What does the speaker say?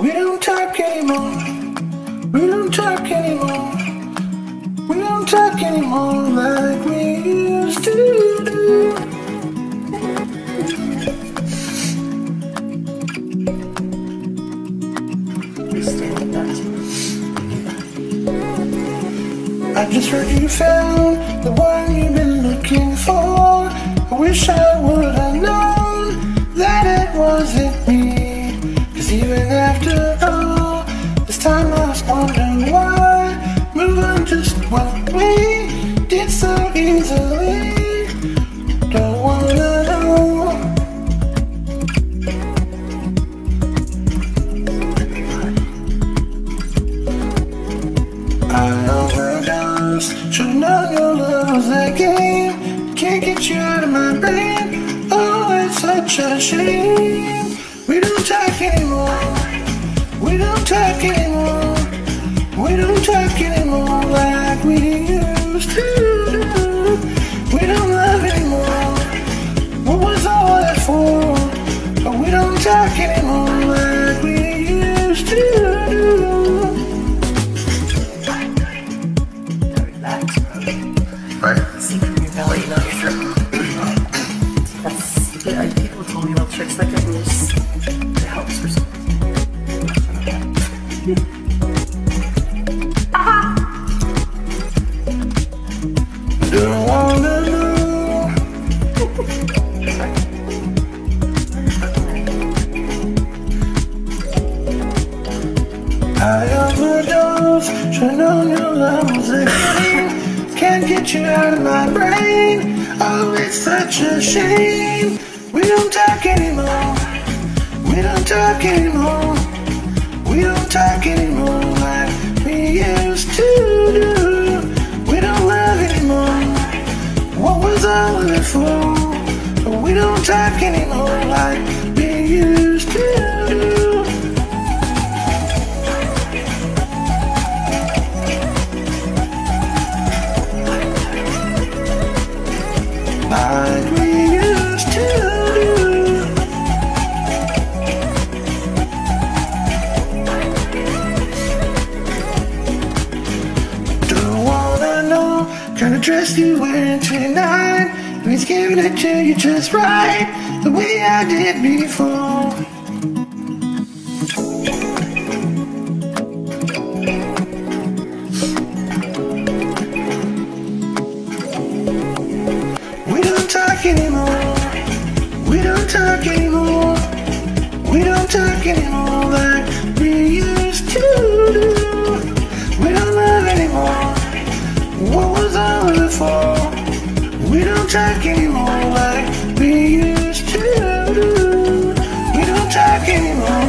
We don't talk anymore. We don't talk anymore. We don't talk anymore like we used to do. I just heard you found the one you've been looking for. I wish I would have known that it wasn't me. 'Cause even after all this time I was wondering why moving just what we did so easily. Don't wanna know. I overdosed, should've known your love was a game. Can't get you out of my brain. Oh, it's such a shame. We don't talk anymore. We don't talk anymore. We don't talk anymore like we used to do. We don't love anymore. What was all that for? But we don't talk anymore like we used to do. Right. See from your belly, not your throat. That's people told me about tricks like that. It helps for something. Don't wanna know. I overdosed, should've known your love was a game. Can't get you out of my brain. Oh, it's such a shame. We don't talk anymore. We don't talk anymore. We don't talk anymore like we used to do. We don't love anymore. What was all of it for? But we don't talk anymore like we used to do. Like we used to do. Don't wanna know kind of dress you wearing tonight. And he's giving it to you just right, the way I did before. We don't talk anymore. We don't talk anymore. We don't talk anymore like we used to do. We don't love anymore. What was all of it for? We don't talk anymore like we used to do. We don't talk anymore.